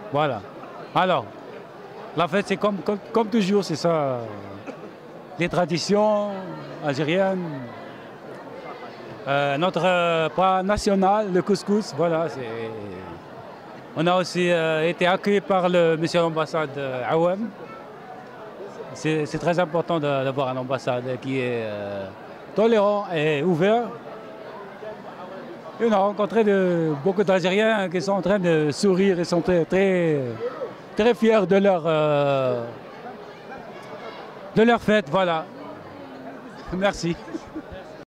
Voilà. Alors, la fête, c'est comme toujours, c'est ça. Les traditions algériennes. Notre plat national, le couscous, voilà. On a aussi été accueillis par le monsieur l'ambassade Awam. C'est très important d'avoir un ambassade qui est tolérant et ouvert. Et on a rencontré beaucoup d'Algériens qui sont en train de sourire et sont très fiers de leur fête. Voilà. Merci.